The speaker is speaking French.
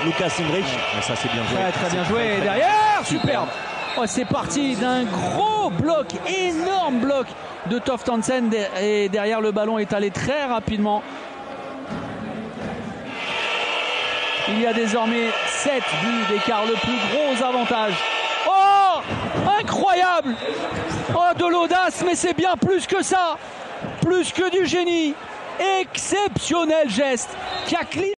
Lukas Hendrich. Ça c'est bien joué. Très bien joué. Et derrière, superbe. Oh, c'est parti d'un gros bloc, énorme bloc de Toft Hansen. Et derrière, le ballon est allé très rapidement. Il y a désormais 7 buts d'écart, le plus gros avantage. Oh, incroyable! Oh, de l'audace, mais c'est bien plus que ça. Plus que du génie. Exceptionnel geste qui a